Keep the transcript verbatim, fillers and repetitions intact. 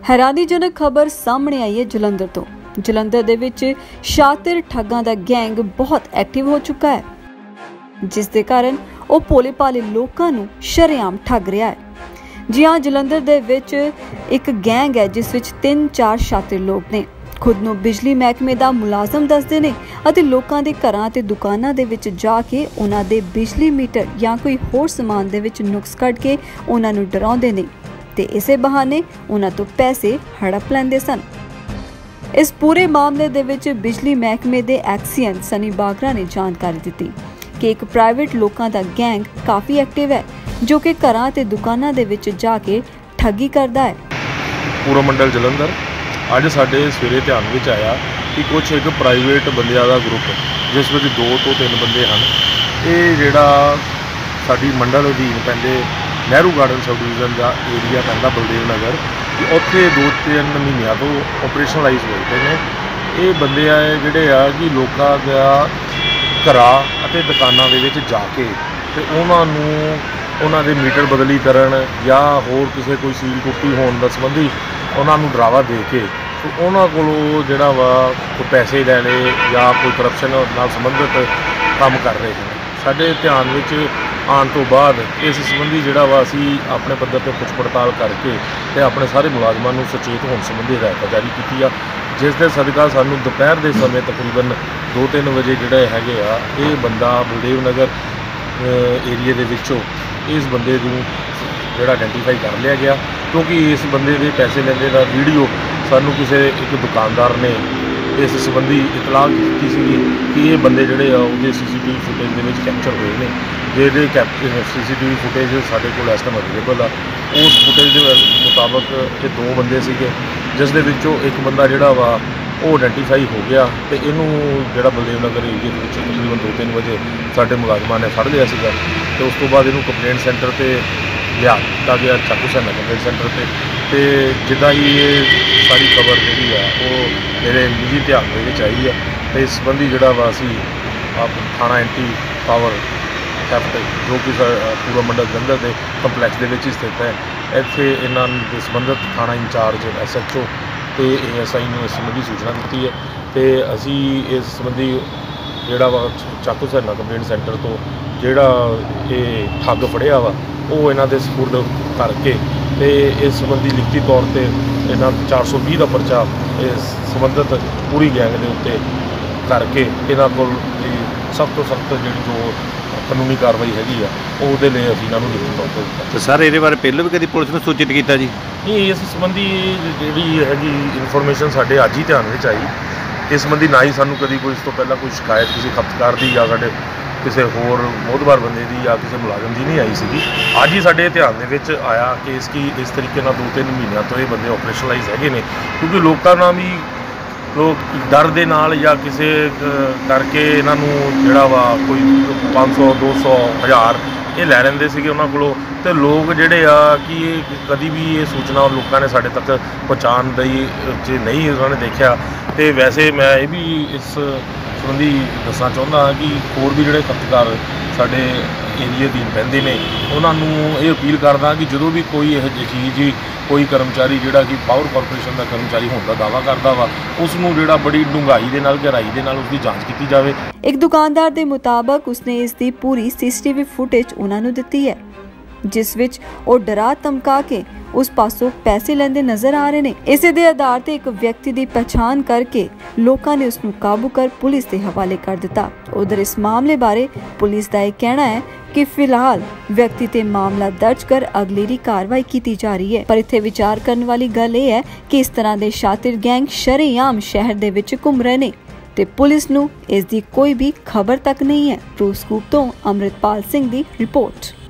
हैरानीजनक खबर सामने आई है जलंधर तो। जलंधर दे विच शातिर ठगां दा गैंग बहुत एक्टिव हो चुका है, जिस दे कारण वो भोले भाले लोकां नूं शरेआम ठग रहा है। जी हाँ, जलंधर दे विच एक गैंग है जिस विच तीन चार शातिर लोग ने। खुद नूं बिजली महकमे दा मुलाजम दसदे ने अते लोकां दे घरां ते दुकानां दे विच जा के उन्हां दे बिजली मीटर या कोई होर समान दे विच नुक्स कढ के उन्हां नूं डराउंदे ने ते इसे बहाने उन्हां तो पैसे हड़प लैंदे सन। इस पूरे मामले दे विच बिजली महकमे दे एक्सीएन सनी बागरा ने जानकारी दित्ती कि एक प्राइवेट लोकां दा गैंग काफ़ी एक्टिव है जो कि घरां ते दुकानां दे विच जाके ठगी करदा है। पूरा मंडल जलंधर अज साडे सवेरे ध्यान विच आया कि कुछ एक प्राइवेट बंदियां दा ग्रुप जिस विच दो तो तीन बंदे हैं, ये जिहड़ा साडी मंडल अधीन पैंदे नेहरू गार्डन सब डिवीजन का एरिया पैंदा बलदेव नगर, उत्थे दो तीन महीनों तो ऑपरेशनलाइज होए पे ने। ये बंदे आ जिहड़े आ कि लोकां दा घरां अते दुकानां दे विच जाके ते उन्हां नूं उन्हां दे मीटर बदली करन या होर किसी कोई सील टुट्टी होण दा संबंधी उन्हां नूं डरावा दे के तो उन्हां कोलों जिहड़ा वा कोई पैसे लैणे या कोई करप्शन नाल संबंधित काम कर रहे हैं। साडे ध्यान विच आने तो बाद इस संबंधी जिहड़ा वा असीं अपने पद्धर ते पुछ पड़ताल करके ते अपने सारे मुलाजमां नूं सचेत होण संबंधी हिदायत जारी कीती आ, जिस दे सदका सानूं दोपहर दे समय तकरीबन दो तीन बजे जिहड़े हैगे आ ये बंदा बलदेव नगर एरिए दे विचों इस बंदे नूं जिहड़ा आइडेंटिफाई कर लिया गया, क्योंकि इस बंदे दे पैसे लैंदे दा वीडियो सानूं किसी एक दुकानदार ने इस संबंधी इतलाह की सी कि ये बंदे जिहड़े आ उहदे C C T V footage दे विच कैप्चर होए ने। जिहड़े कैप C C T V footage साडे कोल इस टाइम अवेलेबल आ, उस फुटेज दे मुताबक ये दो बंदे सीगे, जिस दे विचों एक बंदा जिहड़ा वा वो आइडेंटिफाई हो गया तो इनू जिहड़ा बलदेव नगर एरिए दे विच तकरीबन दो तीन बजे साडे मुलाजमां ने फड़ लिया सीगा ते उस तो बाद इनू कंप्लेंट सेंटर ते लिया दिता गया, चाकू सैना कंप्लेंट सेंटर ते ते जिद्दां ही ये सारी खबर जिहड़ी आ वो मेरे निजी ध्यान दे विच आई है तो इस संबंधी जिहड़ा वा असीं थाना एंटी पावर थैफ्ट जो कि पूरा मंडल जलंधर के कंपलैक्स के विच स्थित है, इत्थे इन्हां दे संबंधित थाना इंचार्ज एस एच ओ तो ए एस आई ने इस संबंधी सूचना दी है तो असी इस संबंधी जिहड़ा वा चाकू सैना कंप्लेंट सेंटर तो जिहड़ा ये ठग फड़िया वा वो इन्हां दे सपुर्द करके ते इस संबंधी लिखती तौर पर इन्हां चार सौ भी का परचा इस संबंधित पूरी गैंग के उत्ते करके इन्हां कोल सब तो सख्त जी जो कानूनी कार्रवाई हैगी आ ਉਹਦੇ ਲਈ ਅਸੀਂ ਇਹਨਾਂ ਨੂੰ ਲਿਖਤੀ ਤੌਰ ਤੇ ਦਿੱਤਾ। ਤੇ ਸਰ ਇਹਦੇ ਬਾਰੇ ਪਹਿਲਾਂ ਵੀ ਕਦੀ ਪੁਲਿਸ ਨੂੰ ਸੂਚਿਤ ਕੀਤਾ ਜੀ? ਨਹੀਂ, ਇਸ ਸੰਬੰਧੀ ਜਿਹੜੀ ਹੈਗੀ ਇਨਫੋਰਮੇਸ਼ਨ ਸਾਡੇ ਅੱਜ ਹੀ ਧਿਆਨ ਵਿੱਚ ਆਈ। ਇਸ ਸੰਬੰਧੀ ਨਾ ਹੀ ਸਾਨੂੰ ਕਦੀ ਕੋਈ ਇਸ ਤੋਂ ਪਹਿਲਾਂ ਕੋਈ ਸ਼ਿਕਾਇਤ ਕਿਸੇ ਖਪਤਕਾਰ ਦੀ ਜਾਂ ਸਾਡੇ ਕਿਸੇ ਹੋਰ ਮੋਹਤਬਾਰ ਬੰਦੇ ਦੀ ਜਾਂ ਕਿਸੇ ਮੁਲਾਜ਼ਮ ਦੀ ਨਹੀਂ ਆਈ ਸੀਗੀ। ਅੱਜ ਹੀ ਸਾਡੇ ਧਿਆਨ ਦੇ ਵਿੱਚ ਆਇਆ ਕਿ ਇਸ ਕੀ ਇਸ ਤਰੀਕੇ ਨਾਲ ਦੋ ਤਿੰਨ ਮਹੀਨਿਆਂ ਤੋਂ ਇਹ ਬੰਦੇ ਆਪਰੇਸ਼ਨਲਾਈਜ਼ ਹੈਗੇ ਨੇ, ਕਿਉਂਕਿ ਲੋਕਾਂ ਨਾਲ ਵੀ ਲੋਕ ਡਰ ਦੇ ਨਾਲ ਜਾਂ ਕਿਸੇ ਕਰਕੇ ਇਹਨਾਂ ਨੂੰ ਜਿਹੜਾ ਵਾ ਕੋਈ ਪੰਜ ਸੌ ਦੋ ਸੌ ਹਜ਼ਾਰ ਇਹ ਲੈ ਲੈਂਦੇ ਸੀਗੇ ਉਹਨਾਂ ਕੋਲੋਂ, ਤੇ ਲੋਕ ਜਿਹੜੇ ਆ ਕਿ ਇਹ ਕਦੀ ਵੀ ਇਹ ਸੂਚਨਾ ਲੋਕਾਂ ਨੇ ਸਾਡੇ ਤੱਕ ਪਹੁੰਚਾਉਣ ਦੀ ਜੇ ਨਹੀਂ ਉਹਨਾਂ ਨੇ ਦੇਖਿਆ। ਤੇ ਵੈਸੇ ਮੈਂ ਇਹ ਵੀ ਇਸ ਸੰਬੰਧੀ ਦੱਸਣਾ ਚਾਹੁੰਦਾ ਹਾਂ ਕਿ ਹੋਰ ਵੀ ਜਿਹੜੇ ਖਪਤਕਾਰ ਸਾਡੇ ਏਰੀਏ ਦੀ ਪੈਂਦੇ ਨੇ ਉਹਨਾਂ ਨੂੰ ਇਹ ਅਪੀਲ ਕਰਦਾ ਕਿ ਜਦੋਂ ਵੀ ਕੋਈ ਇਹੋ ਜਿਹੀ ਚੀਜ਼ कोई कर्मचारी जिहड़ा कि पावर कॉरपोरेशन का कर्मचारी होने का दावा करता वा उसनूं जिहड़ा बड़ी डूंघाई दे नाल गहराई दे नाल उसकी जांच की जाए। एक दुकानदार के मुताबक उसने इसकी पूरी सीसीटीवी फुटेज उन्हां नूं दित्ती है, जिस विच वो डरा धमका के उस पासों पैसे लैंदे नजर आ रहे हैं। इसे दे आधार ते एक व्यक्ति की पहचान करके लोगों ने उसनूं काबू कर पुलिस के हवाले कर दिता। उधर इस मामले बारे पुलिस का यह कहना है कि फिलहाल व्यक्ति ते मामला दर्ज कर अगलेरी कार्रवाई की जा रही है। पर इत्थे विचार करने वाली गल यह है कि इस तरह के शातिर गैंग शरेआम शहर दे विच घुम रहे ने ते पुलिस नूं इस दी कोई भी खबर तक नहीं है। प्रो स्कूप तो अमृतपाल सिंह दी रिपोर्ट।